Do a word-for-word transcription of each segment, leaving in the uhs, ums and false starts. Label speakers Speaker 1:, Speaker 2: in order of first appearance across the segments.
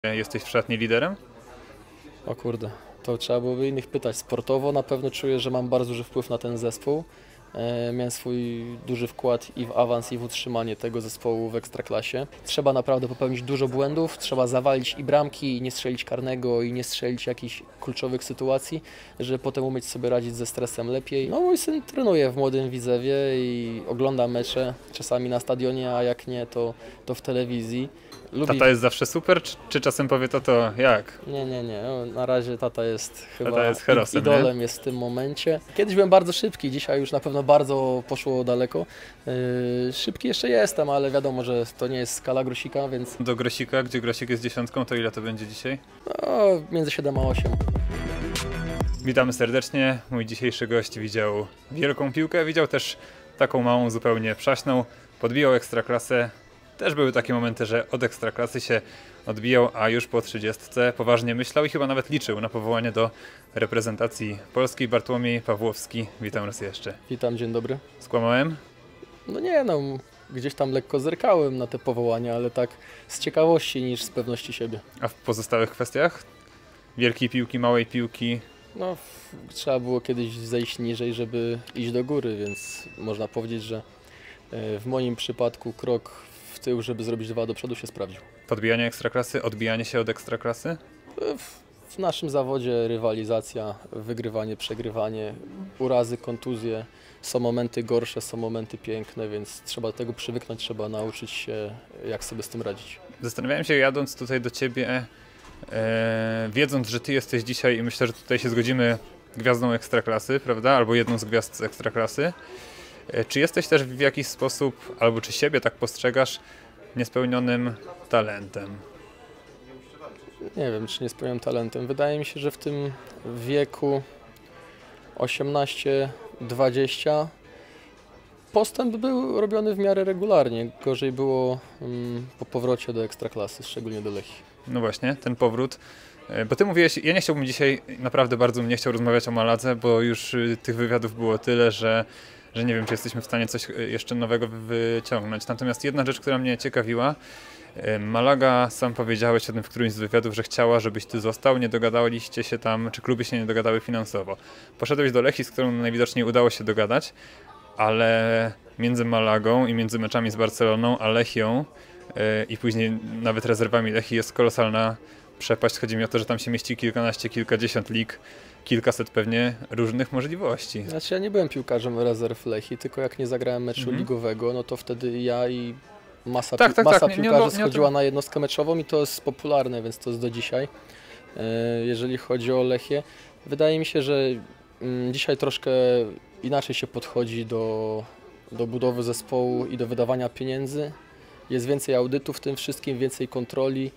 Speaker 1: Jesteś w szatni liderem?
Speaker 2: O kurde, to trzeba byłoby innych pytać. Sportowo na pewno czuję, że mam bardzo duży wpływ na ten zespół. E, miałem swój duży wkład i w awans, i w utrzymanie tego zespołu w Ekstraklasie. Trzeba naprawdę popełnić dużo błędów, trzeba zawalić i bramki, i nie strzelić karnego, i nie strzelić jakichś kluczowych sytuacji, żeby potem umieć sobie radzić ze stresem lepiej. No mój syn trenuje w Młodym Widzewie i ogląda mecze, czasami na stadionie, a jak nie, to, to w telewizji. Lubi...
Speaker 1: Tata jest zawsze super, czy, czy czasem powie tato jak?
Speaker 2: Nie, nie, nie. No, na razie tata jest chyba
Speaker 1: tata jest herosem,
Speaker 2: idolem
Speaker 1: nie?
Speaker 2: jest w tym momencie. Kiedyś byłem bardzo szybki, dzisiaj już na pewno bardzo poszło daleko. Yy, szybki jeszcze jestem, ale wiadomo, że to nie jest skala Grosika, więc...
Speaker 1: Do Grosika, gdzie Grosik jest dziesiątką, to ile to będzie dzisiaj?
Speaker 2: No, między siedem a osiem.
Speaker 1: Witamy serdecznie. Mój dzisiejszy gość widział wielką piłkę, widział też taką małą, zupełnie przaśną. Podbijał Ekstraklasę. Też były takie momenty, że od Ekstraklasy się odbijał, a już po trzydziestce poważnie myślał i chyba nawet liczył na powołanie do reprezentacji Polski. Bartłomiej Pawłowski, witam raz jeszcze.
Speaker 2: Witam, dzień dobry.
Speaker 1: Skłamałem?
Speaker 2: No nie, no gdzieś tam lekko zerkałem na te powołania, ale tak z ciekawości niż z pewności siebie.
Speaker 1: A w pozostałych kwestiach? Wielkiej piłki, małej piłki?
Speaker 2: No, trzeba było kiedyś zejść niżej, żeby iść do góry, więc można powiedzieć, że w moim przypadku krok w tył, żeby zrobić dwa do przodu się sprawdził.
Speaker 1: Podbijanie Ekstraklasy, odbijanie się od Ekstraklasy?
Speaker 2: W, w naszym zawodzie rywalizacja, wygrywanie, przegrywanie, urazy, kontuzje. Są momenty gorsze, są momenty piękne, więc trzeba do tego przywyknąć, trzeba nauczyć się, jak sobie z tym radzić.
Speaker 1: Zastanawiałem się, jadąc tutaj do Ciebie, e, wiedząc, że Ty jesteś dzisiaj i myślę, że tutaj się zgodzimy, gwiazdą Ekstraklasy, prawda? Albo jedną z gwiazd Ekstraklasy. E, czy jesteś też w jakiś sposób, albo czy siebie tak postrzegasz, niespełnionym talentem?
Speaker 2: Nie wiem, czy niespełnionym talentem. Wydaje mi się, że w tym wieku osiemnaście dwadzieścia postęp był robiony w miarę regularnie. Gorzej było um, po powrocie do Ekstraklasy, szczególnie do Lechii.
Speaker 1: No właśnie, ten powrót. Bo Ty mówiłeś, ja nie chciałbym dzisiaj, naprawdę bardzo bym nie chciał rozmawiać o Maladze, bo już tych wywiadów było tyle, że, że nie wiem, czy jesteśmy w stanie coś jeszcze nowego wyciągnąć. Natomiast jedna rzecz, która mnie ciekawiła, Malaga, sam powiedziałeś o tym w którymś z wywiadów, że chciała, żebyś Ty został, nie dogadaliście się tam, czy kluby się nie dogadały finansowo. Poszedłeś do Lechii, z którą najwidoczniej udało się dogadać, ale między Malagą i między meczami z Barceloną a Lechią yy, i później nawet rezerwami Lechii jest kolosalna przepaść. Chodzi mi o to, że tam się mieści kilkanaście, kilkadziesiąt lig, kilkaset pewnie różnych możliwości.
Speaker 2: Znaczy ja nie byłem piłkarzem rezerw Lechii, tylko jak nie zagrałem meczu mhm. ligowego, no to wtedy ja i masa,
Speaker 1: tak, tak,
Speaker 2: masa
Speaker 1: tak.
Speaker 2: piłkarzy
Speaker 1: nie, nie,
Speaker 2: schodziła
Speaker 1: nie,
Speaker 2: na jednostkę meczową i to jest popularne, więc to jest do dzisiaj. Jeżeli chodzi o Lechię, wydaje mi się, że dzisiaj troszkę inaczej się podchodzi do, do budowy zespołu i do wydawania pieniędzy. Jest więcej audytów w tym wszystkim, więcej kontroli.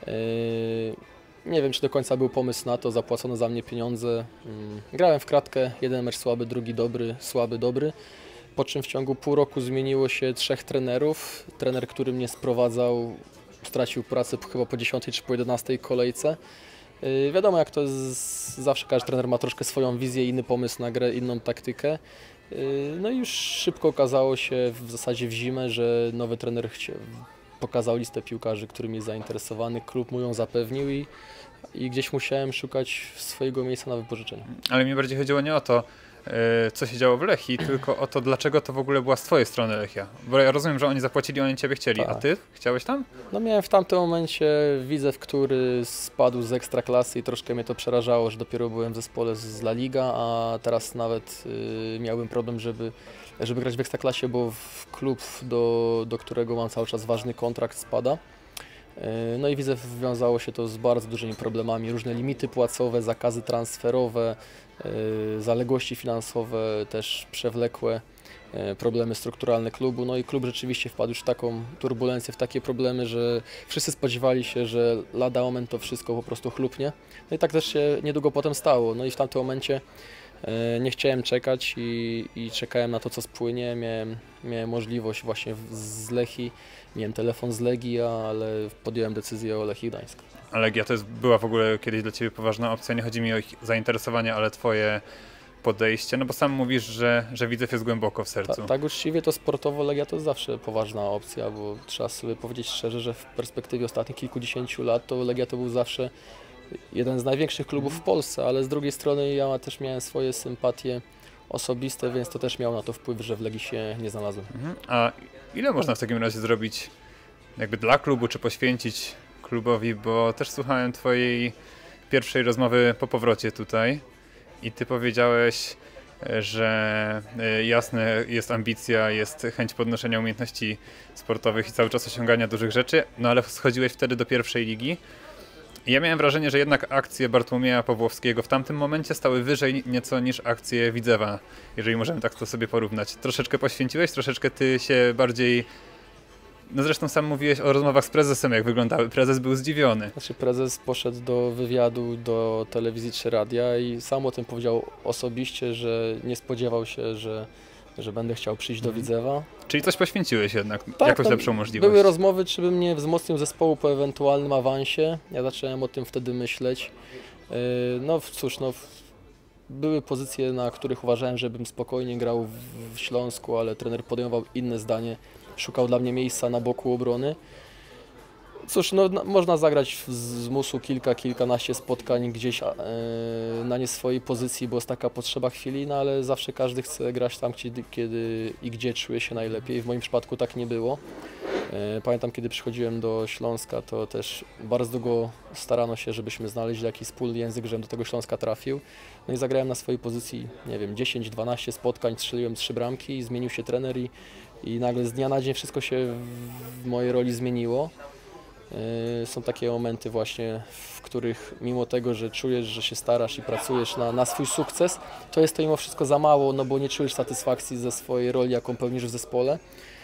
Speaker 2: Nie wiem, czy do końca był pomysł na to, zapłacono za mnie pieniądze. Grałem w kratkę, jeden mecz słaby, drugi dobry, słaby, dobry. Po czym w ciągu pół roku zmieniło się trzech trenerów. Trener, który mnie sprowadzał, stracił pracę chyba po dziesiątej czy po jedenastej kolejce. Yy, wiadomo, jak to jest, zawsze każdy trener ma troszkę swoją wizję, inny pomysł na grę, inną taktykę. Yy, no i już szybko okazało się w zasadzie w zimę, że nowy trener chcie, pokazał listę piłkarzy, którymi jest zainteresowany. Klub mu ją zapewnił i, i gdzieś musiałem szukać swojego miejsca na wypożyczenie.
Speaker 1: Ale mi bardziej chodziło nie o to, co się działo w Lechii, tylko o to, dlaczego to w ogóle była z Twojej strony Lechia. Bo ja rozumiem, że oni zapłacili, oni Ciebie chcieli,
Speaker 2: tak.
Speaker 1: A Ty chciałeś tam?
Speaker 2: No miałem w tamtym momencie Widzew, który spadł z Ekstraklasy i troszkę mnie to przerażało, że dopiero byłem w zespole z La Liga, a teraz nawet y, miałbym problem, żeby, żeby grać w Ekstraklasie, bo w klub, do, do którego mam cały czas ważny kontrakt, spada. No i Widzew wiązało się to z bardzo dużymi problemami, różne limity płacowe, zakazy transferowe, zaległości finansowe też przewlekłe, problemy strukturalne klubu. No i klub rzeczywiście wpadł już w taką turbulencję, w takie problemy, że wszyscy spodziewali się, że lada moment to wszystko po prostu chlupnie. No i tak też się niedługo potem stało. No i w tamtym momencie nie chciałem czekać i, i czekałem na to, co spłynie. Miałem, miałem możliwość właśnie z Lechii, miałem telefon z Legii, ale podjąłem decyzję o Lechii Gdańsk.
Speaker 1: A Legia to jest, była w ogóle kiedyś dla Ciebie poważna opcja? Nie chodzi mi o ich zainteresowanie, ale Twoje podejście? No bo sam mówisz, że, że Widzew jest głęboko w sercu.
Speaker 2: Ta, tak uczciwie to sportowo Legia to zawsze poważna opcja, bo trzeba sobie powiedzieć szczerze, że w perspektywie ostatnich kilkudziesięciu lat to Legia to był zawsze jeden z największych klubów w Polsce, ale z drugiej strony ja też miałem swoje sympatie osobiste, więc to też miało na to wpływ, że w Legii się nie znalazłem.
Speaker 1: Mhm. A ile można w takim razie zrobić jakby dla klubu, czy poświęcić klubowi, bo też słuchałem twojej pierwszej rozmowy po powrocie tutaj i ty powiedziałeś, że jasne jest ambicja, jest chęć podnoszenia umiejętności sportowych i cały czas osiągania dużych rzeczy, no ale schodziłeś wtedy do pierwszej ligi. I ja miałem wrażenie, że jednak akcje Bartłomieja Pawłowskiego w tamtym momencie stały wyżej nieco niż akcje Widzewa, jeżeli możemy tak to sobie porównać. Troszeczkę poświęciłeś, troszeczkę ty się bardziej... No zresztą sam mówiłeś o rozmowach z prezesem, jak wyglądały. Prezes był zdziwiony.
Speaker 2: Znaczy prezes poszedł do wywiadu do telewizji czy radia i sam o tym powiedział osobiście, że nie spodziewał się, że, że będę chciał przyjść do Widzewa.
Speaker 1: Czyli coś poświęciłeś jednak,
Speaker 2: Tak,
Speaker 1: jakąś lepszą możliwość.
Speaker 2: Były rozmowy, czy bym nie wzmocnił zespołu po ewentualnym awansie. Ja zacząłem o tym wtedy myśleć. No cóż, no, były pozycje, na których uważałem, że bym spokojnie grał w Śląsku, ale trener podejmował inne zdanie. Szukał dla mnie miejsca na boku obrony. Cóż, no, no, można zagrać z musu kilka, kilkanaście spotkań gdzieś e, na nie swojej pozycji, bo jest taka potrzeba chwili, no ale zawsze każdy chce grać tam, kiedy, kiedy i gdzie czuje się najlepiej. W moim przypadku tak nie było. E, pamiętam, kiedy przychodziłem do Śląska, to też bardzo długo starano się, żebyśmy znaleźli jakiś wspólny język, żebym do tego Śląska trafił. No i zagrałem na swojej pozycji, nie wiem, dziesięć dwanaście spotkań, strzeliłem trzy bramki i zmienił się trener i, i nagle z dnia na dzień wszystko się w mojej roli zmieniło. Są takie momenty właśnie, w których mimo tego, że czujesz, że się starasz i pracujesz na, na swój sukces, to jest to mimo wszystko za mało, no bo nie czujesz satysfakcji ze swojej roli, jaką pełnisz w zespole.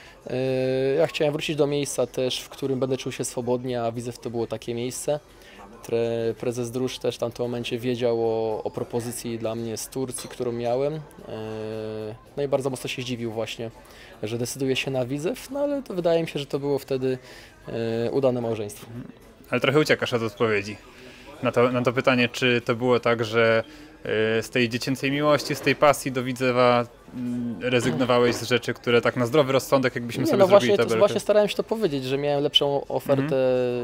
Speaker 2: Ja chciałem wrócić do miejsca też, w którym będę czuł się swobodnie, a Widzew to było takie miejsce. Prezes Drusz też w tamtym momencie wiedział o, o propozycji dla mnie z Turcji, którą miałem. No i bardzo mocno się zdziwił właśnie, że decyduje się na Widzew, no ale to wydaje mi się, że to było wtedy udane małżeństwo.
Speaker 1: Ale trochę uciekasz od odpowiedzi na to, na to pytanie, czy to było tak, że z tej dziecięcej miłości, z tej pasji do Widzewa rezygnowałeś z rzeczy, które tak na zdrowy rozsądek, jakbyśmy
Speaker 2: Nie,
Speaker 1: sobie
Speaker 2: no
Speaker 1: zrobili
Speaker 2: właśnie,
Speaker 1: tabelkę?
Speaker 2: To, właśnie starałem się to powiedzieć, że miałem lepszą ofertę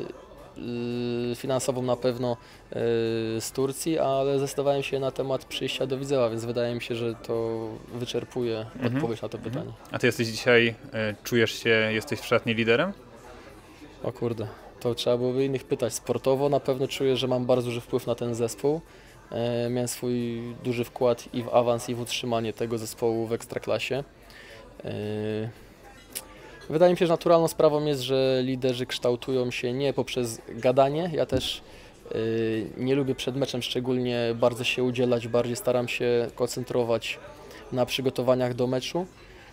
Speaker 2: mhm. finansową na pewno z Turcji, ale zdecydowałem się na temat przyjścia do Widzewa, więc wydaje mi się, że to wyczerpuje mhm. odpowiedź na to pytanie. Mhm.
Speaker 1: A ty jesteś dzisiaj, czujesz się, jesteś w szatni liderem?
Speaker 2: O kurde, to trzeba byłoby innych pytać. Sportowo na pewno czuję, że mam bardzo duży wpływ na ten zespół. E, miałem swój duży wkład i w awans, i w utrzymanie tego zespołu w Ekstraklasie. E, wydaje mi się, że naturalną sprawą jest, że liderzy kształtują się nie poprzez gadanie. Ja też e, nie lubię przed meczem szczególnie bardzo się udzielać, bardziej staram się koncentrować na przygotowaniach do meczu.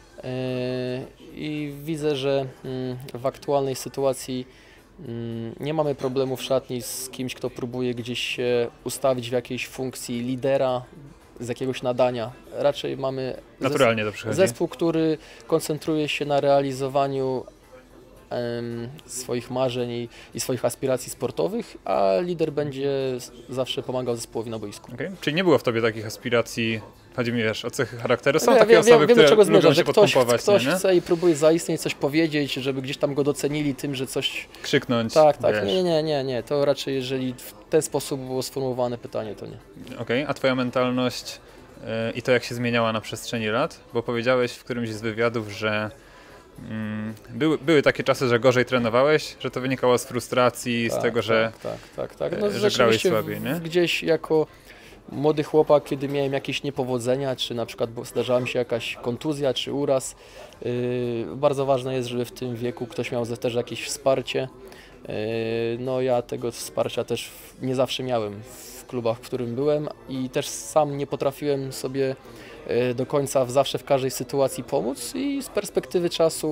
Speaker 2: I widzę, że w aktualnej sytuacji nie mamy problemu w szatni z kimś, kto próbuje gdzieś się ustawić w jakiejś funkcji lidera z jakiegoś nadania. Raczej mamy
Speaker 1: naturalnie to przychodzi.
Speaker 2: Zespół, który koncentruje się na realizowaniu em, swoich marzeń i, i swoich aspiracji sportowych, a lider będzie zawsze pomagał zespołowi na boisku.
Speaker 1: Okay. Czyli nie było w tobie takich aspiracji, chodzi mi, wiesz, o cechy charakteru? Są
Speaker 2: ja,
Speaker 1: takie
Speaker 2: wiem,
Speaker 1: osoby,
Speaker 2: wiem,
Speaker 1: które
Speaker 2: czego
Speaker 1: lubią
Speaker 2: zmierza,
Speaker 1: się
Speaker 2: że ktoś,
Speaker 1: podpompować.
Speaker 2: ktoś
Speaker 1: nie, nie?
Speaker 2: chce i próbuje zaistnieć, coś powiedzieć, żeby gdzieś tam go docenili tym, że coś...
Speaker 1: Krzyknąć,
Speaker 2: Tak, tak.
Speaker 1: wiesz.
Speaker 2: Nie, nie, nie, nie. To raczej jeżeli w ten sposób było sformułowane pytanie, to nie.
Speaker 1: Okej, okay. A twoja mentalność yy, i to jak się zmieniała na przestrzeni lat? Bo powiedziałeś w którymś z wywiadów, że mm, były, były takie czasy, że gorzej trenowałeś, że to wynikało z frustracji,
Speaker 2: tak,
Speaker 1: z tego,
Speaker 2: tak,
Speaker 1: że,
Speaker 2: tak, tak, tak. No,
Speaker 1: że grałeś słabiej, nie?
Speaker 2: Gdzieś jako młody chłopak, kiedy miałem jakieś niepowodzenia, czy na przykład zdarzała mi się jakaś kontuzja, czy uraz, yy, bardzo ważne jest, żeby w tym wieku ktoś miał też jakieś wsparcie. Yy, no ja tego wsparcia też nie zawsze miałem w klubach, w którym byłem i też sam nie potrafiłem sobie do końca zawsze w każdej sytuacji pomóc i z perspektywy czasu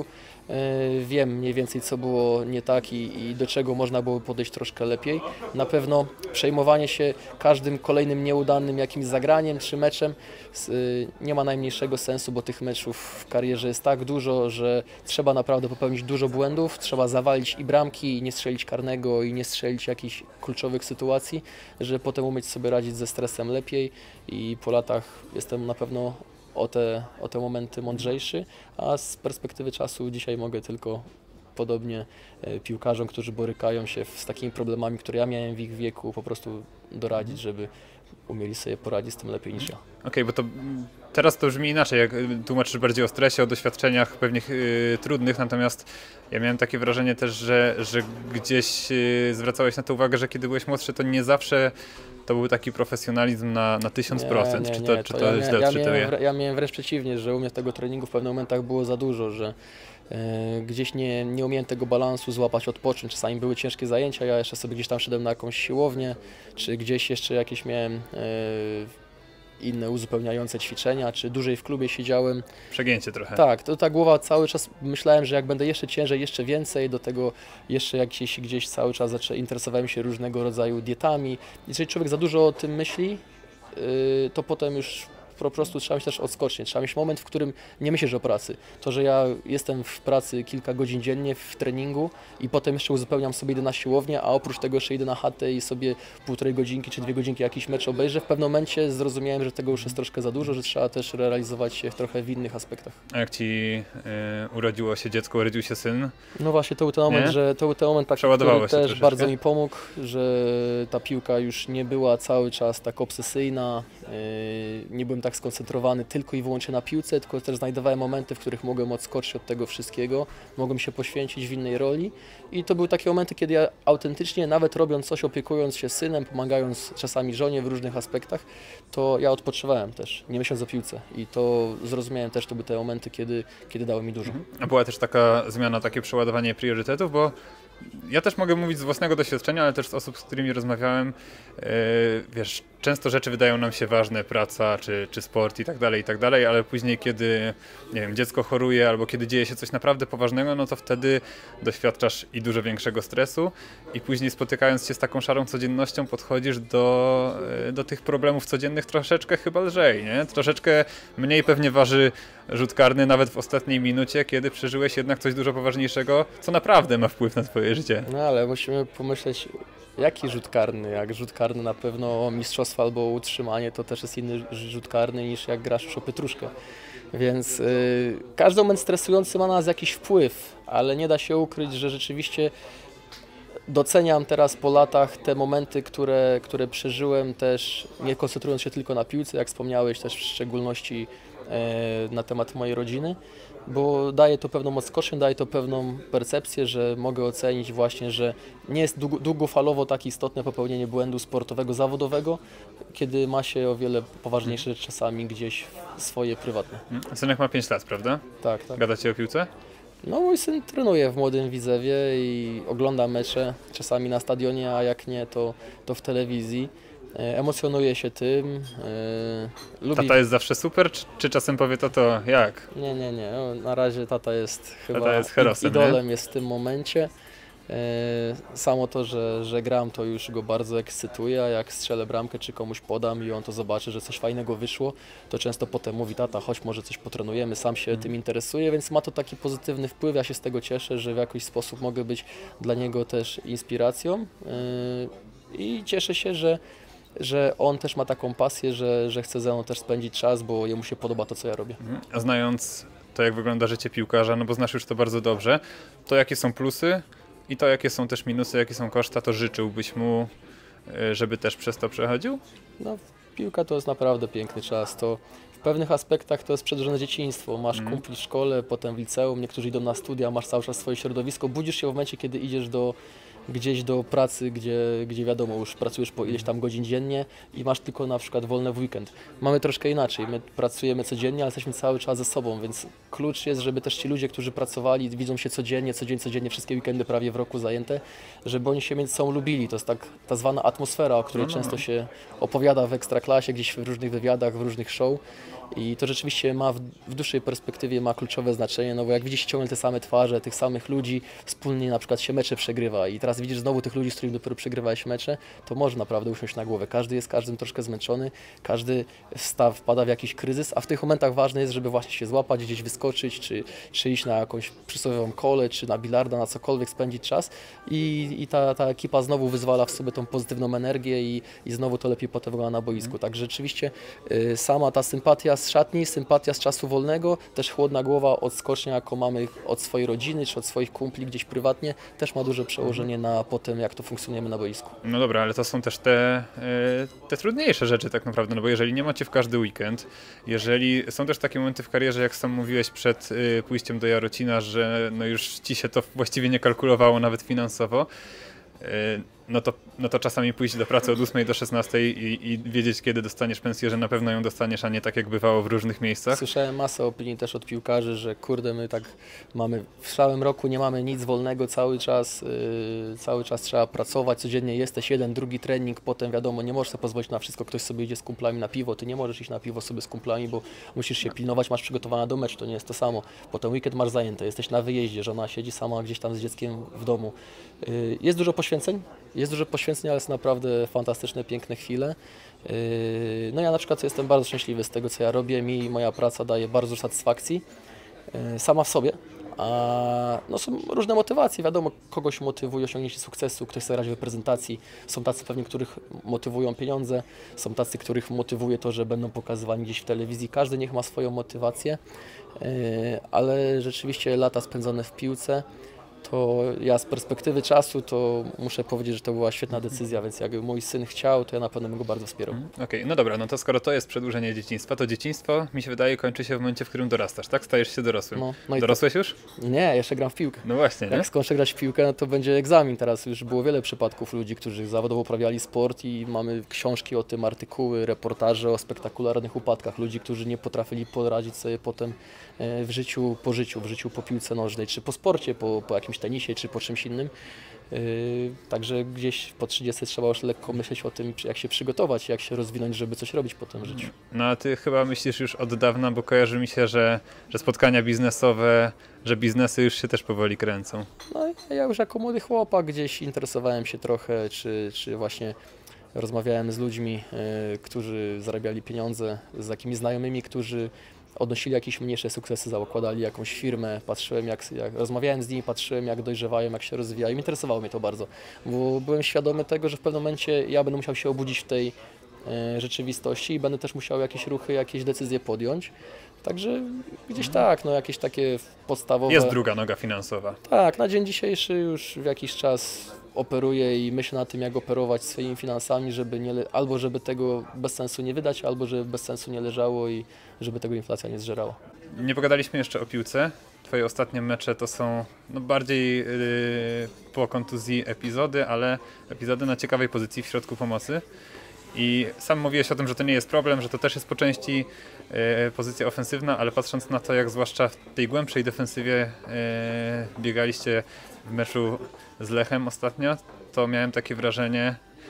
Speaker 2: wiem mniej więcej, co było nie tak i, i do czego można było podejść troszkę lepiej. Na pewno przejmowanie się każdym kolejnym nieudanym jakimś zagraniem czy meczem nie ma najmniejszego sensu, bo tych meczów w karierze jest tak dużo, że trzeba naprawdę popełnić dużo błędów, trzeba zawalić i bramki, i nie strzelić karnego, i nie strzelić jakichś kluczowych sytuacji, żeby potem umieć sobie radzić ze stresem lepiej i po latach jestem na pewno o te, o te momenty mądrzejszy, a z perspektywy czasu dzisiaj mogę tylko podobnie piłkarzom, którzy borykają się z takimi problemami, które ja miałem w ich wieku, po prostu doradzić, żeby umieli sobie poradzić z tym lepiej niż ja.
Speaker 1: Okej, okay, bo to teraz to brzmi inaczej, jak tłumaczysz bardziej o stresie, o doświadczeniach pewnych yy, trudnych, natomiast ja miałem takie wrażenie też, że, że gdzieś yy, zwracałeś na to uwagę, że kiedy byłeś młodszy, to nie zawsze to był taki profesjonalizm na, na tysiąc procent. Czy to,
Speaker 2: nie,
Speaker 1: czy
Speaker 2: to,
Speaker 1: to
Speaker 2: ja,
Speaker 1: źle
Speaker 2: ja,
Speaker 1: odczytuję?
Speaker 2: miałem, ja miałem wręcz przeciwnie, że u mnie tego treningu w pewnych momentach było za dużo, że e, gdzieś nie, nie umiałem tego balansu złapać, odpocząć. Czasami były ciężkie zajęcia, ja jeszcze sobie gdzieś tam szedłem na jakąś siłownię, czy gdzieś jeszcze jakieś miałem e, inne uzupełniające ćwiczenia, czy dłużej w klubie siedziałem.
Speaker 1: Przegięcie trochę.
Speaker 2: Tak, to ta głowa cały czas, myślałem, że jak będę jeszcze ciężej, jeszcze więcej, do tego jeszcze jak gdzieś, gdzieś cały czas zaczę, interesowałem się różnego rodzaju dietami. Jeżeli człowiek za dużo o tym myśli, yy, to potem już po prostu trzeba mieć też odskocznie, trzeba mieć moment, w którym nie myślisz o pracy. To, że ja jestem w pracy kilka godzin dziennie w treningu i potem jeszcze uzupełniam sobie, idę na siłownię, a oprócz tego jeszcze idę na chatę i sobie półtorej godzinki czy dwie godzinki jakiś mecz obejrzę. W pewnym momencie zrozumiałem, że tego już jest troszkę za dużo, że trzeba też realizować się trochę w innych aspektach.
Speaker 1: A jak Ci y, urodziło się dziecko, urodził się syn?
Speaker 2: No właśnie, to był ten moment,
Speaker 1: nie?
Speaker 2: że to był ten moment taki,
Speaker 1: Przeładowało
Speaker 2: który
Speaker 1: się
Speaker 2: też
Speaker 1: troszeczkę.
Speaker 2: bardzo mi pomógł, że ta piłka już nie była cały czas tak obsesyjna, yy, nie byłem tak skoncentrowany tylko i wyłącznie na piłce, tylko też znajdowałem momenty, w których mogłem odskoczyć od tego wszystkiego, mogłem się poświęcić w innej roli i to były takie momenty, kiedy ja autentycznie, nawet robiąc coś, opiekując się synem, pomagając czasami żonie w różnych aspektach, to ja odpoczywałem też, nie myśląc o piłce i to zrozumiałem też, to były te momenty, kiedy, kiedy dały mi dużo.
Speaker 1: A była też taka zmiana, takie przeładowanie priorytetów, bo ja też mogę mówić z własnego doświadczenia, ale też z osób, z którymi rozmawiałem, yy, wiesz, często rzeczy wydają nam się ważne, praca, czy, czy sport i tak dalej, i tak dalej, ale później, kiedy, nie wiem, dziecko choruje albo kiedy dzieje się coś naprawdę poważnego, no to wtedy doświadczasz i dużo większego stresu i później spotykając się z taką szarą codziennością podchodzisz do, yy, do tych problemów codziennych troszeczkę chyba lżej, nie? Troszeczkę mniej pewnie waży rzut karny nawet w ostatniej minucie, kiedy przeżyłeś jednak coś dużo poważniejszego, co naprawdę ma wpływ na twoje życie.
Speaker 2: No ale musimy pomyśleć, jaki rzut karny? Jak rzut karny na pewno mistrzostwo albo utrzymanie to też jest inny rzut karny niż jak grasz już o pietruszkę. Więc yy, każdy moment stresujący ma na nas jakiś wpływ, ale nie da się ukryć, że rzeczywiście doceniam teraz po latach te momenty, które, które przeżyłem też, nie koncentrując się tylko na piłce, jak wspomniałeś też w szczególności yy, na temat mojej rodziny, bo daje to pewną odskocznię, daje to pewną percepcję, że mogę ocenić właśnie, że nie jest długofalowo tak istotne popełnienie błędu sportowego, zawodowego, kiedy ma się o wiele poważniejsze rzeczy czasami gdzieś swoje prywatne.
Speaker 1: Synek ma pięć lat, prawda?
Speaker 2: Tak, tak.
Speaker 1: Gadacie o piłce?
Speaker 2: No mój syn trenuje w Młodym Widzewie i ogląda mecze, czasami na stadionie, a jak nie, to, to w telewizji. Emocjonuje się tym. Yy, lubi...
Speaker 1: Tata jest zawsze super, czy, czy czasem powie to to jak?
Speaker 2: Nie, nie, nie. No, na razie tata jest chyba
Speaker 1: tata jest herosem,
Speaker 2: idolem
Speaker 1: nie?
Speaker 2: jest w tym momencie. Yy, samo to, że, że gram, to już go bardzo ekscytuje, a jak strzelę bramkę czy komuś podam i on to zobaczy, że coś fajnego wyszło, to często potem mówi: tata, chodź, może coś potrenujemy, sam się hmm. tym interesuje, więc ma to taki pozytywny wpływ. Ja się z tego cieszę, że w jakiś sposób mogę być dla niego też inspiracją yy, i cieszę się, że że on też ma taką pasję, że, że chce ze mną też spędzić czas, bo jemu się podoba to, co ja robię.
Speaker 1: A znając to, jak wygląda życie piłkarza, no bo znasz już to bardzo dobrze, to jakie są plusy i to jakie są też minusy, jakie są koszta, to życzyłbyś mu, żeby też przez to przechodził?
Speaker 2: No, piłka to jest naprawdę piękny czas. To w pewnych aspektach to jest przedłużone dzieciństwo. Masz mm. kumpli w szkole, potem w liceum, niektórzy idą na studia, masz cały czas swoje środowisko. Budzisz się w momencie, kiedy idziesz do gdzieś do pracy, gdzie, gdzie wiadomo, już pracujesz po ileś tam godzin dziennie i masz tylko na przykład wolne w weekend. Mamy troszkę inaczej, my pracujemy codziennie, ale jesteśmy cały czas ze sobą, więc klucz jest, żeby też ci ludzie, którzy pracowali, widzą się codziennie, codziennie, codziennie, wszystkie weekendy prawie w roku zajęte, żeby oni się między sobą lubili. To jest tak ta zwana atmosfera, o której
Speaker 1: No, no,
Speaker 2: często
Speaker 1: no.
Speaker 2: się opowiada w Ekstraklasie, gdzieś w różnych wywiadach, w różnych show. I to rzeczywiście ma w, w dłuższej perspektywie ma kluczowe znaczenie, no bo jak widzisz ciągle te same twarze, tych samych ludzi, wspólnie na przykład się mecze przegrywa i teraz widzisz znowu tych ludzi, z którymi dopiero przegrywałeś mecze, to może naprawdę usiąść na głowę. Każdy jest każdym troszkę zmęczony, każdy wstaw, wpada w jakiś kryzys, a w tych momentach ważne jest, żeby właśnie się złapać, gdzieś wyskoczyć, czy, czy iść na jakąś przysłowiową kolę, czy na bilarda, na cokolwiek spędzić czas i, i ta, ta ekipa znowu wyzwala w sobie tą pozytywną energię i, i znowu to lepiej potem wygląda na boisku. Także rzeczywiście y, sama ta sympatia z szatni, sympatia z czasu wolnego, też chłodna głowa od skocznia, jaką mamy od swojej rodziny, czy od swoich kumpli gdzieś prywatnie, też ma duże przełożenie na potem, jak to funkcjonujemy na boisku.
Speaker 1: No dobra, ale to są też te, y, te trudniejsze rzeczy tak naprawdę, no bo jeżeli nie macie w każdy weekend, jeżeli są też takie momenty w karierze, jak sam mówiłeś przed y, pójściem do Jarocina, że no już ci się to właściwie nie kalkulowało nawet finansowo, y, no to, no to czasami pójść do pracy od ósmej do szesnastej i, i wiedzieć, kiedy dostaniesz pensję, że na pewno ją dostaniesz, a nie tak jak bywało w różnych miejscach.
Speaker 2: Słyszałem masę opinii też od piłkarzy, że kurde, my tak mamy w całym roku nie mamy nic wolnego, cały czas, yy, cały czas trzeba pracować, codziennie jesteś jeden, drugi trening, potem wiadomo, nie możesz sobie pozwolić na wszystko, ktoś sobie idzie z kumplami na piwo, ty nie możesz iść na piwo sobie z kumplami, bo musisz się pilnować, masz przygotowana do meczu, to nie jest to samo. Potem weekend masz zajęty, jesteś na wyjeździe, żona siedzi sama gdzieś tam z dzieckiem w domu. Yy, jest dużo poświęceń, jest dużo poświęceń, ale są naprawdę fantastyczne, piękne chwile. No ja na przykład jestem bardzo szczęśliwy z tego, co ja robię. Mi moja praca daje bardzo dużo satysfakcji sama w sobie. A no są różne motywacje, wiadomo, kogoś motywuje osiągnięcie sukcesu, ktoś chce grać w reprezentacji, są tacy pewnie, których motywują pieniądze, są tacy, których motywuje to, że będą pokazywani gdzieś w telewizji, każdy niech ma swoją motywację, ale rzeczywiście lata spędzone w piłce, to ja z perspektywy czasu to muszę powiedzieć, że to była świetna decyzja, więc jakby mój syn chciał, to ja na pewno bym go bardzo wspierał.
Speaker 1: Okej, okay, no dobra, no to skoro to jest przedłużenie dzieciństwa, to dzieciństwo mi się wydaje kończy się w momencie, w którym dorastasz, tak? Stajesz się dorosłym.
Speaker 2: No, no i
Speaker 1: Dorosłeś
Speaker 2: to...
Speaker 1: już?
Speaker 2: Nie, jeszcze gram w piłkę.
Speaker 1: No właśnie, nie?
Speaker 2: Jak skończę grać w piłkę, no to będzie egzamin. Teraz już było wiele przypadków ludzi, którzy zawodowo uprawiali sport i mamy książki o tym, artykuły, reportaże o spektakularnych upadkach. Ludzi, którzy nie potrafili poradzić sobie potem w życiu, po życiu, w życiu po piłce nożnej, czy po sporcie, po, po jakimś tenisie, czy po czymś innym. Yy, także gdzieś po trzydziestce trzeba już lekko myśleć o tym, jak się przygotować, jak się rozwinąć, żeby coś robić po tym życiu.
Speaker 1: No a ty chyba myślisz już od dawna, bo kojarzy mi się, że, że spotkania biznesowe, że biznesy już się też powoli kręcą.
Speaker 2: No ja już jako młody chłopak gdzieś interesowałem się trochę, czy, czy właśnie rozmawiałem z ludźmi, yy, którzy zarabiali pieniądze, z takimi znajomymi, którzy odnosili jakieś mniejsze sukcesy, zakładali jakąś firmę, patrzyłem jak, jak rozmawiałem z nimi, patrzyłem jak dojrzewają, jak się rozwijają. Interesowało mnie to bardzo, bo byłem świadomy tego, że w pewnym momencie ja będę musiał się obudzić w tej e, rzeczywistości i będę też musiał jakieś ruchy, jakieś decyzje podjąć. Także gdzieś tak, no jakieś takie podstawowe...
Speaker 1: Jest druga noga finansowa.
Speaker 2: Tak, na dzień dzisiejszy już w jakiś czas operuję i myślę na tym, jak operować swoimi finansami, żeby nie, albo żeby tego bez sensu nie wydać, albo żeby bez sensu nie leżało i żeby tego inflacja nie zżerała.
Speaker 1: Nie pogadaliśmy jeszcze o piłce. Twoje ostatnie mecze to są no, bardziej yy, po kontuzji epizody, ale epizody na ciekawej pozycji w środku pomocy. I sam mówiłeś o tym, że to nie jest problem, że to też jest po części e, pozycja ofensywna, ale patrząc na to, jak zwłaszcza w tej głębszej defensywie e, biegaliście w meczu z Lechem ostatnio, to miałem takie wrażenie,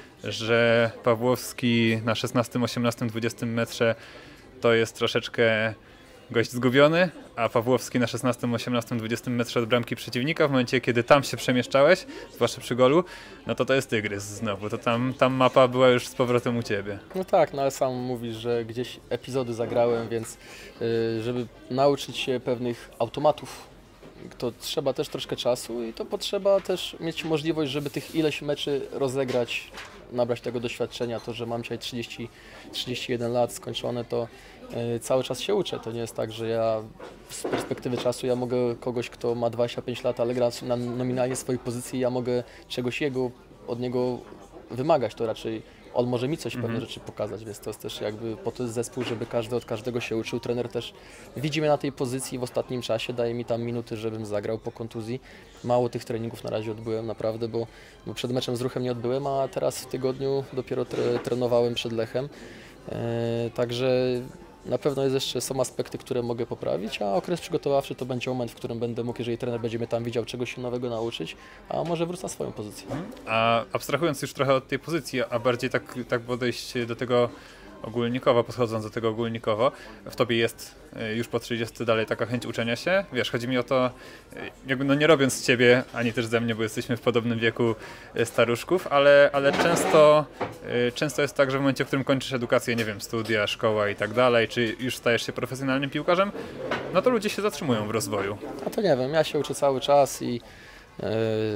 Speaker 1: że Pawłowski na szesnastym, osiemnastym, dwudziestym metrze to jest troszeczkę gość zgubiony, a Pawłowski na szesnastym, osiemnastym, dwudziestym metrze od bramki przeciwnika, w momencie kiedy tam się przemieszczałeś, zwłaszcza przy golu, no to to jest tygrys znowu, to tam, tam mapa była już z powrotem u ciebie.
Speaker 2: No tak, no ale sam mówisz, że gdzieś epizody zagrałem, więc yy, żeby nauczyć się pewnych automatów, to trzeba też troszkę czasu i to potrzeba też mieć możliwość, żeby tych ileś meczy rozegrać, nabrać tego doświadczenia. To, że mam dzisiaj trzydzieści, trzydzieści jeden lat skończone, to yy, cały czas się uczę. To nie jest tak, że ja z perspektywy czasu ja mogę kogoś, kto ma dwadzieścia pięć lat, ale gra na nominalnie swojej pozycji, ja mogę czegoś jego, od niego wymagać, to raczej on może mi coś
Speaker 1: Mhm.
Speaker 2: pewne rzeczy pokazać, więc to jest też jakby po to jest zespół, żeby każdy od każdego się uczył. Trener też widzi mnie na tej pozycji w ostatnim czasie, daje mi tam minuty, żebym zagrał po kontuzji. Mało tych treningów na razie odbyłem naprawdę, bo, bo przed meczem z Ruchem nie odbyłem, a teraz w tygodniu dopiero tre, trenowałem przed Lechem. E, także na pewno jest jeszcze, są aspekty, które mogę poprawić, a okres przygotowawczy to będzie moment, w którym będę mógł, jeżeli trener będzie mnie tam widział, czegoś się nowego nauczyć, a może wrócę na swoją pozycję.
Speaker 1: A abstrahując już trochę od tej pozycji, a bardziej tak, tak podejść do tego ogólnikowo, podchodząc do tego ogólnikowo, w tobie jest y, już po trzydziestce dalej taka chęć uczenia się? Wiesz, chodzi mi o to, y, jakby no nie robiąc z ciebie, ani też ze mnie, bo jesteśmy w podobnym wieku y, staruszków, ale, ale często, y, często jest tak, że w momencie, w którym kończysz edukację, nie wiem, studia, szkoła i tak dalej, czy już stajesz się profesjonalnym piłkarzem, no to ludzie się zatrzymują w rozwoju.
Speaker 2: A to nie wiem, ja się uczę cały czas i, yy,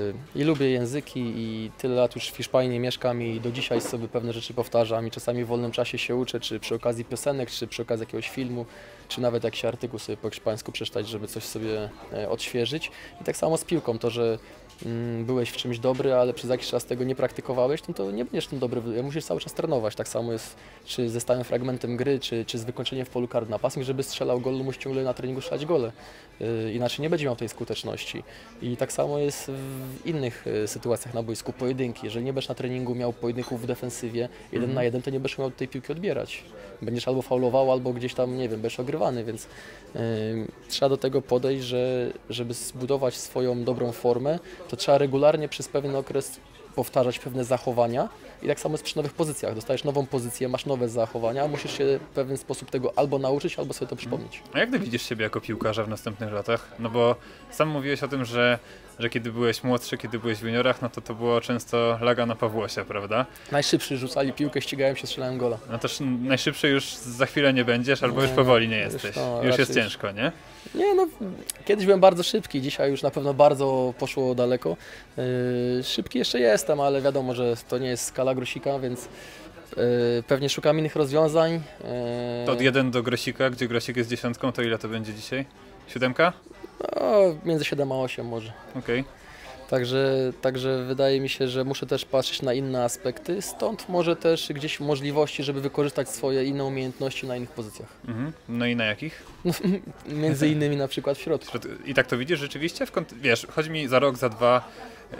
Speaker 2: i lubię języki i tyle lat już w Hiszpanii mieszkam i do dzisiaj sobie pewne rzeczy powtarzam i czasami w wolnym czasie się uczę, czy przy okazji piosenek, czy przy okazji jakiegoś filmu, czy nawet jakiś artykuł sobie po hiszpańsku przeczytać, żeby coś sobie e, odświeżyć. I tak samo z piłką, to, że mm, byłeś w czymś dobry, ale przez jakiś czas tego nie praktykowałeś, no to nie będziesz tym dobry, musisz cały czas trenować. Tak samo jest czy ze stałym fragmentem gry, czy, czy z wykończeniem w polu karnym napastnik, żeby strzelał gol, musi ciągle na treningu strzelać gole. Yy, inaczej nie będzie miał tej skuteczności. I tak samo jest w innych y, sytuacjach na boisku, pojedynki. Jeżeli nie będziesz na treningu miał pojedynków w defensywie jeden
Speaker 1: Mhm.
Speaker 2: na jeden, to nie będziesz miał tej piłki odbierać. Będziesz albo faulował, albo gdzieś tam, nie wiem, będziesz ogrywany, więc yy, trzeba do tego podejść, że żeby zbudować swoją dobrą formę, to trzeba regularnie przez pewien okres powtarzać pewne zachowania i tak samo jest przy nowych pozycjach. Dostajesz nową pozycję, masz nowe zachowania, musisz się w pewien sposób tego albo nauczyć, albo sobie to przypomnieć.
Speaker 1: A jak ty widzisz siebie jako piłkarza w następnych latach? No bo sam mówiłeś o tym, że, że kiedy byłeś młodszy, kiedy byłeś w juniorach, no to to było często laga na Pawłosia, prawda?
Speaker 2: Najszybszy rzucali piłkę, ścigałem się, strzelałem gola.
Speaker 1: No też najszybszy już za chwilę nie będziesz, albo
Speaker 2: Nie,
Speaker 1: już powoli nie
Speaker 2: już
Speaker 1: jesteś.
Speaker 2: to
Speaker 1: Już jest
Speaker 2: raczej-
Speaker 1: ciężko, nie?
Speaker 2: Nie no, kiedyś byłem bardzo szybki, dzisiaj już na pewno bardzo poszło daleko. Yy, szybki jeszcze jestem, ale wiadomo, że to nie jest skala Grosika, więc yy, pewnie szukam innych rozwiązań. Yy,
Speaker 1: To od jeden do Grosika, gdzie Grosik jest dziesiątką, to ile to będzie dzisiaj? Siódemka?
Speaker 2: no, między siedem a osiem może.
Speaker 1: Okej.
Speaker 2: Także, także wydaje mi się, że muszę też patrzeć na inne aspekty, stąd może też gdzieś możliwości, żeby wykorzystać swoje inne umiejętności na innych pozycjach.
Speaker 1: Mhm. No i na jakich?
Speaker 2: No, między innymi na przykład w środku.
Speaker 1: I tak to widzisz rzeczywiście? W kont- wiesz, chodzi mi za rok, za dwa. Yy...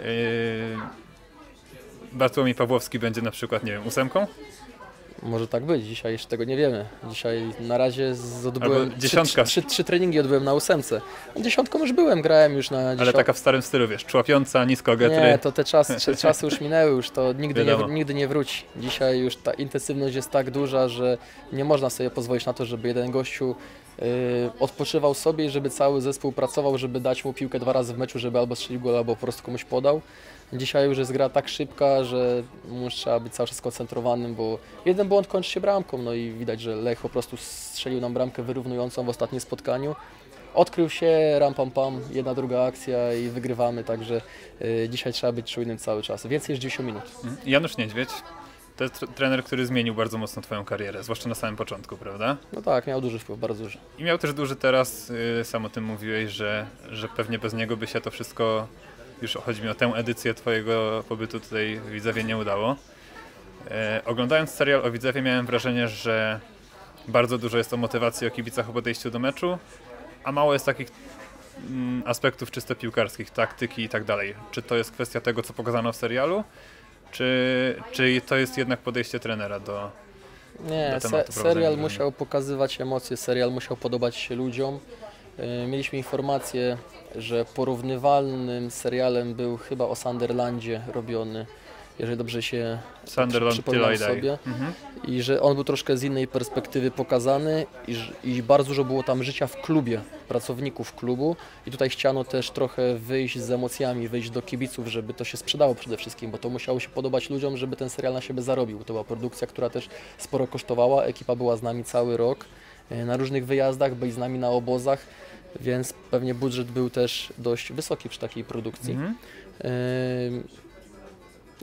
Speaker 1: Bartłomiej Pawłowski będzie na przykład, nie wiem, ósemką?
Speaker 2: Może tak być, dzisiaj jeszcze tego nie wiemy. Dzisiaj na razie z- odbyłem
Speaker 1: Albo
Speaker 2: trzy,
Speaker 1: dziesiątka.
Speaker 2: trzy, trzy, trzy treningi odbyłem na ósemce. Dziesiątką już byłem, grałem już na
Speaker 1: Ale
Speaker 2: dziesiątce.
Speaker 1: taka w starym stylu, wiesz, człapiąca, nisko getry.
Speaker 2: Nie, to te czasy, te czasy już minęły, już to nigdy nie,
Speaker 1: Wiadomo.
Speaker 2: nigdy nie wróci. Dzisiaj już ta intensywność jest tak duża, że nie można sobie pozwolić na to, żeby jeden gościu yy, odpoczywał sobie i żeby cały zespół pracował, żeby dać mu piłkę dwa razy w meczu, żeby albo strzelił gol, albo po prostu komuś podał. Dzisiaj już jest gra tak szybka, że już trzeba być cały czas skoncentrowanym, bo jeden błąd kończy się bramką, no i widać, że Lech po prostu strzelił nam bramkę wyrównującą w ostatnim spotkaniu. Odkrył się, ram pam pam, jedna, druga akcja i wygrywamy, także y, dzisiaj trzeba być czujnym cały czas. Więcej niż dziewięćdziesiąt minut.
Speaker 1: Mhm. Janusz Niedźwiedź to jest tr- trener, który zmienił bardzo mocno twoją karierę, zwłaszcza na samym początku, prawda?
Speaker 2: No tak, miał duży wpływ, bardzo duży.
Speaker 1: I miał też duży teraz, yy, sam o tym mówiłeś, że, że pewnie bez niego by się to wszystko, już chodzi mi o tę edycję twojego pobytu tutaj w Widzewie, nie udało. E, oglądając serial o Widzewie miałem wrażenie, że bardzo dużo jest o motywacji, o kibicach, o podejściu do meczu, a mało jest takich mm, aspektów czysto piłkarskich, taktyki i tak dalej. Czy to jest kwestia tego, co pokazano w serialu, czy, czy to jest jednak podejście trenera do...
Speaker 2: Nie,
Speaker 1: do
Speaker 2: se,
Speaker 1: tematu prowadzenia
Speaker 2: serial
Speaker 1: drużyny?
Speaker 2: musiał pokazywać emocje, serial musiał podobać się ludziom. Yy, Mieliśmy informację, że porównywalnym serialem był chyba o Sunderlandzie robiony, jeżeli dobrze się
Speaker 1: Sunderland
Speaker 2: przypominam
Speaker 1: Till I Die.
Speaker 2: sobie.
Speaker 1: Mhm.
Speaker 2: I że on był troszkę z innej perspektywy pokazany i, ż- i bardzo dużo było tam życia w klubie, pracowników klubu i tutaj chciano też trochę wyjść z emocjami, wyjść do kibiców, żeby to się sprzedało przede wszystkim, bo to musiało się podobać ludziom, żeby ten serial na siebie zarobił. To była produkcja, która też sporo kosztowała, ekipa była z nami cały rok e, na różnych wyjazdach, byli z nami na obozach, więc pewnie budżet był też dość wysoki przy takiej produkcji.
Speaker 1: Mhm.
Speaker 2: Ym,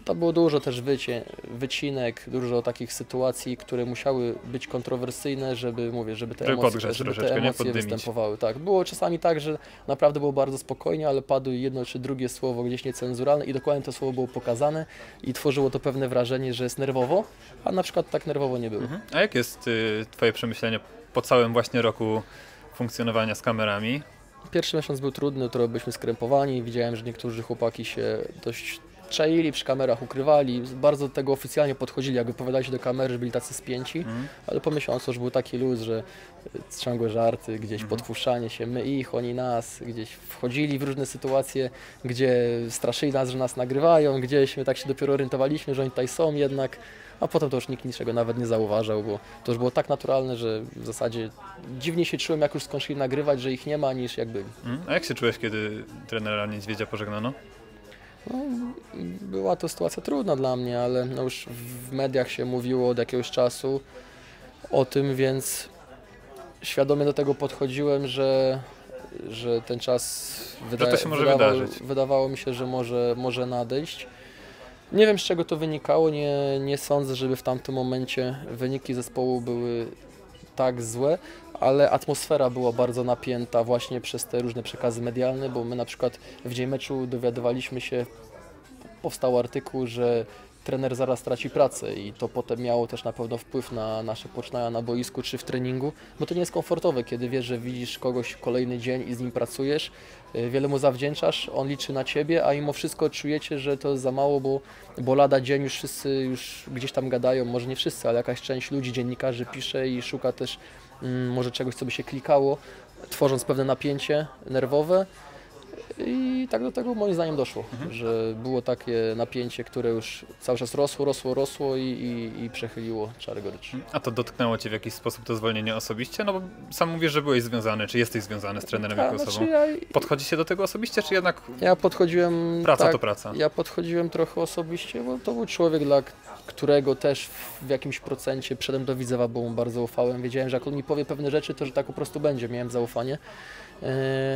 Speaker 2: to było dużo też wycie, wycinek, dużo takich sytuacji, które musiały być kontrowersyjne, żeby, mówię, żeby te
Speaker 1: Żeby
Speaker 2: emocje,
Speaker 1: podgrzać
Speaker 2: żeby te
Speaker 1: troszeczkę, nie?
Speaker 2: emocje
Speaker 1: Poddymić.
Speaker 2: występowały. Tak. Było czasami tak, że naprawdę było bardzo spokojnie, ale padło jedno czy drugie słowo gdzieś niecenzuralne i dokładnie to słowo było pokazane i tworzyło to pewne wrażenie, że jest nerwowo, a na przykład tak nerwowo nie było.
Speaker 1: Mhm. A jak jest y, Twoje przemyślenie po całym właśnie roku funkcjonowania z kamerami?
Speaker 2: Pierwszy miesiąc był trudny, trochę byliśmy skrępowani, widziałem, że niektórzy chłopaki się dość czaili, przy kamerach ukrywali, bardzo do tego oficjalnie podchodzili, jak wypowiadali się do kamery, że byli tacy spięci,
Speaker 1: Mhm.
Speaker 2: ale po miesiącu już był taki luz, że ciągłe żarty, gdzieś
Speaker 1: Mhm.
Speaker 2: podpuszczanie się, my ich, oni nas, gdzieś wchodzili w różne sytuacje, gdzie straszyli nas, że nas nagrywają, gdzieś my tak się dopiero orientowaliśmy, że oni tutaj są jednak, a potem to już nikt niczego nawet nie zauważał, bo to już było tak naturalne, że w zasadzie dziwnie się czułem, jak już skończyli nagrywać, że ich nie ma, niż jak byli.
Speaker 1: Mhm. A jak się czułeś, kiedy trenera Niedźwiedzia pożegnano?
Speaker 2: No, była to sytuacja trudna dla mnie, ale no już w mediach się mówiło od jakiegoś czasu o tym, więc świadomie do tego podchodziłem, że, że ten czas wyda-
Speaker 1: to się może
Speaker 2: wydawał,
Speaker 1: wydarzyć.
Speaker 2: wydawało mi się, że może, może nadejść. Nie wiem, z czego to wynikało, nie, nie sądzę, żeby w tamtym momencie wyniki zespołu były tak złe, ale atmosfera była bardzo napięta właśnie przez te różne przekazy medialne, bo my na przykład w dzień meczu dowiadywaliśmy się, powstał artykuł, że trener zaraz traci pracę i to potem miało też na pewno wpływ na nasze poczynania na boisku czy w treningu, bo to nie jest komfortowe, kiedy wiesz, że widzisz kogoś kolejny dzień i z nim pracujesz, wiele mu zawdzięczasz, on liczy na ciebie, a mimo wszystko czujecie, że to jest za mało, bo, bo lada dzień już wszyscy już gdzieś tam gadają, może nie wszyscy, ale jakaś część ludzi, dziennikarzy pisze i szuka też mm, może czegoś, co by się klikało, tworząc pewne napięcie nerwowe. I tak do tego moim zdaniem doszło, mhm. że było takie napięcie, które już cały czas rosło, rosło, rosło i, i, i przechyliło czarę goryczy.
Speaker 1: A to dotknęło Cię w jakiś sposób to zwolnienie osobiście? No bo sam mówisz, że byłeś związany, czy jesteś związany z trenerem
Speaker 2: Ta,
Speaker 1: jako
Speaker 2: znaczy
Speaker 1: osobą?
Speaker 2: ja,
Speaker 1: Podchodzi się do tego osobiście, czy jednak
Speaker 2: ja podchodziłem,
Speaker 1: praca
Speaker 2: tak,
Speaker 1: to praca?
Speaker 2: Ja podchodziłem trochę osobiście, bo to był człowiek, dla którego też w jakimś procencie przedem do Widzewa, bo mu bardzo ufałem. Wiedziałem, że jak on mi powie pewne rzeczy, to że tak po prostu będzie, miałem zaufanie. Eee,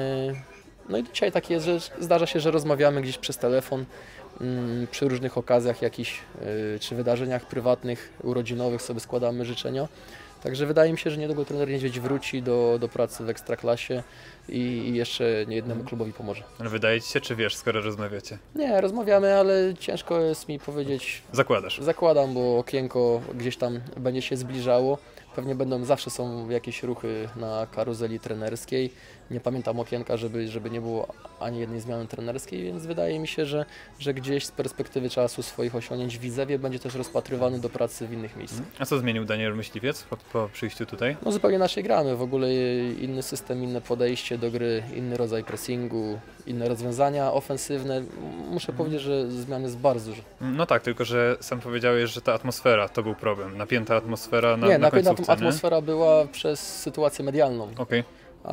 Speaker 2: No i dzisiaj tak jest, że zdarza się, że rozmawiamy gdzieś przez telefon mm, przy różnych okazjach jakichś y, czy wydarzeniach prywatnych, urodzinowych sobie składamy życzenia. Także wydaje mi się, że niedługo trener Niedźwiedź wróci do, do pracy w Ekstraklasie i, i jeszcze niejednemu klubowi pomoże.
Speaker 1: Ale wydaje Ci się, czy wiesz, skoro rozmawiacie?
Speaker 2: Nie, rozmawiamy, ale ciężko jest mi powiedzieć.
Speaker 1: Zakładasz?
Speaker 2: Zakładam, bo okienko gdzieś tam będzie się zbliżało. Pewnie będą, zawsze są jakieś ruchy na karuzeli trenerskiej. Nie pamiętam okienka, żeby, żeby nie było ani jednej zmiany trenerskiej, więc wydaje mi się, że, że gdzieś z perspektywy czasu swoich osiągnięć w Widzewie będzie też rozpatrywany do pracy w innych miejscach.
Speaker 1: A co zmienił Daniel Myśliwiec po, po przyjściu tutaj?
Speaker 2: No zupełnie inaczej gramy, w ogóle inny system, inne podejście do gry, inny rodzaj pressingu, inne rozwiązania ofensywne. Muszę powiedzieć, że zmian jest bardzo dużo.
Speaker 1: No tak, tylko że sam powiedziałeś, że ta atmosfera to był problem. Napięta atmosfera na,
Speaker 2: nie,
Speaker 1: na
Speaker 2: napięta
Speaker 1: końcówce,
Speaker 2: atmosfera nie? była przez sytuację medialną.
Speaker 1: Okay.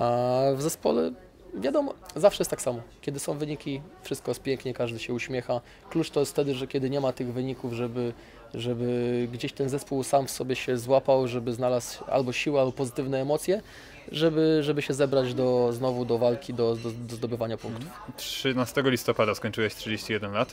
Speaker 2: A w zespole wiadomo, zawsze jest tak samo. Kiedy są wyniki, wszystko jest pięknie, każdy się uśmiecha. Klucz to jest wtedy, że kiedy nie ma tych wyników, żeby, żeby gdzieś ten zespół sam w sobie się złapał, żeby znalazł albo siłę, albo pozytywne emocje, żeby, żeby się zebrać do, znowu do walki, do, do, do zdobywania punktów.
Speaker 1: trzynastego listopada skończyłeś trzydzieści jeden lat.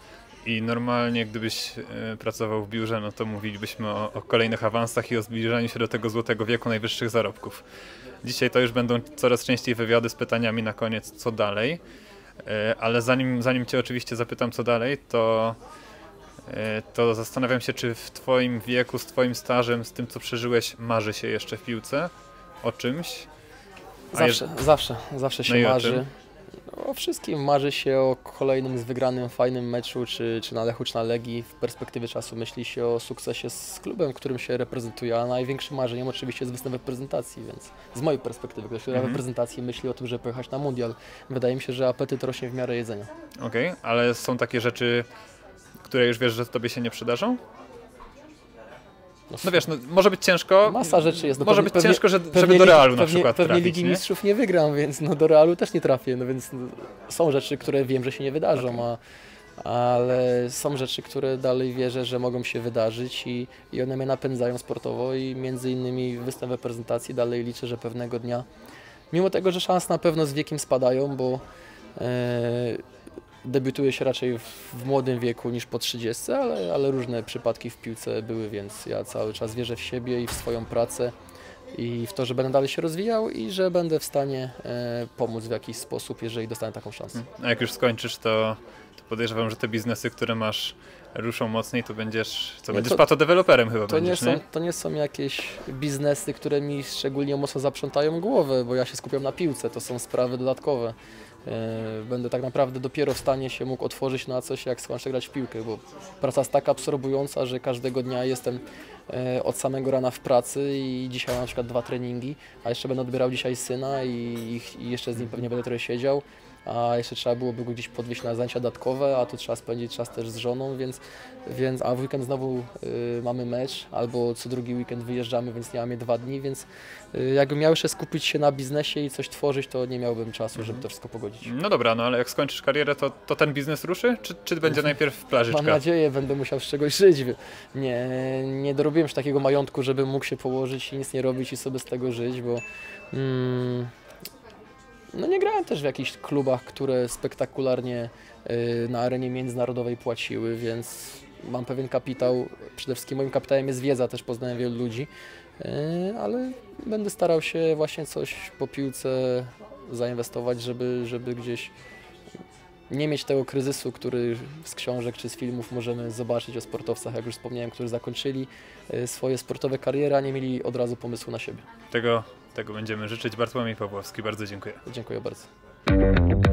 Speaker 1: I normalnie gdybyś y, pracował w biurze, no to mówilibyśmy o, o kolejnych awansach i o zbliżaniu się do tego złotego wieku najwyższych zarobków. Dzisiaj to już będą coraz częściej wywiady z pytaniami na koniec, co dalej. Y, ale zanim, zanim Cię oczywiście zapytam, co dalej, to, y, to zastanawiam się, czy w Twoim wieku, z Twoim stażem, z tym, co przeżyłeś, marzy się jeszcze w piłce o czymś? A
Speaker 2: zawsze,
Speaker 1: jeż...
Speaker 2: zawsze, zawsze się
Speaker 1: no
Speaker 2: marzy. O wszystkim marzy się o kolejnym z wygranym fajnym meczu, czy, czy na Lechu, czy na Legii. W perspektywie czasu myśli się o sukcesie z klubem, którym się reprezentuje, a największym marzeniem oczywiście jest występ w reprezentacji, więc z mojej perspektywy, ktoś, który mm-hmm. w reprezentacji myśli o tym, żeby pojechać na mundial, wydaje mi się, że apetyt rośnie w miarę jedzenia.
Speaker 1: Okej, okay, ale są takie rzeczy, które już wiesz, że tobie się nie przydarzą? No wiesz, no, może być ciężko.
Speaker 2: Masa rzeczy jest. No
Speaker 1: może
Speaker 2: pewnie,
Speaker 1: być ciężko, że,
Speaker 2: pewnie,
Speaker 1: żeby do Realu
Speaker 2: pewnie,
Speaker 1: na przykład
Speaker 2: Pewnie
Speaker 1: trafić,
Speaker 2: Ligi
Speaker 1: nie?
Speaker 2: Mistrzów nie wygram, więc no do Realu też nie trafię. No więc no, są rzeczy, które wiem, że się nie wydarzą, okay. a, ale są rzeczy, które dalej wierzę, że mogą się wydarzyć i, i one mnie napędzają sportowo i między innymi występ w reprezentacji dalej liczę, że pewnego dnia, mimo tego, że szanse na pewno z wiekiem spadają, bo e, debiutuje się raczej w, w młodym wieku niż po trzydziestce, ale, ale różne przypadki w piłce były, więc ja cały czas wierzę w siebie i w swoją pracę i w to, że będę dalej się rozwijał i że będę w stanie e, pomóc w jakiś sposób, jeżeli dostanę taką szansę.
Speaker 1: A jak już skończysz, to, to podejrzewam, że te biznesy, które masz, ruszą mocniej, to będziesz, co
Speaker 2: Nie,
Speaker 1: będziesz
Speaker 2: to-
Speaker 1: patodeweloperem chyba
Speaker 2: To nie,
Speaker 1: będziesz,
Speaker 2: są,
Speaker 1: nie?
Speaker 2: to nie są jakieś biznesy, które mi szczególnie mocno zaprzątają głowę, bo ja się skupiam na piłce, to są sprawy dodatkowe. E, Będę tak naprawdę dopiero w stanie się mógł otworzyć na coś, jak skończę grać w piłkę, bo praca jest tak absorbująca, że każdego dnia jestem e, od samego rana w pracy i dzisiaj mam na przykład dwa treningi, a jeszcze będę odbierał dzisiaj syna i, i jeszcze z nim pewnie będę trochę siedział. A jeszcze trzeba byłoby go gdzieś podwieźć na zajęcia dodatkowe, a tu trzeba spędzić czas też z żoną, więc, więc a w weekend znowu y, mamy mecz, albo co drugi weekend wyjeżdżamy, więc nie mamy dwa dni, więc y, jakbym miał jeszcze skupić się na biznesie i coś tworzyć, to nie miałbym czasu, żeby to wszystko pogodzić.
Speaker 1: No dobra, no ale jak skończysz karierę, to, to ten biznes ruszy? Czy, czy będzie najpierw plażyczka?
Speaker 2: Mam nadzieję, będę musiał z czegoś żyć. Nie, nie dorobiłem już takiego majątku, żebym mógł się położyć i nic nie robić i sobie z tego żyć, bo mm, no nie grałem też w jakichś klubach, które spektakularnie y, na arenie międzynarodowej płaciły, więc mam pewien kapitał. Przede wszystkim moim kapitałem jest wiedza, też poznałem wielu ludzi, y, ale będę starał się właśnie coś po piłce zainwestować, żeby, żeby gdzieś nie mieć tego kryzysu, który z książek czy z filmów możemy zobaczyć o sportowcach, jak już wspomniałem, którzy zakończyli y, swoje sportowe kariery, a nie mieli od razu pomysłu na siebie.
Speaker 1: Tego, tego będziemy życzyć. Bartłomiej Pawłowski, bardzo dziękuję.
Speaker 2: Dziękuję bardzo.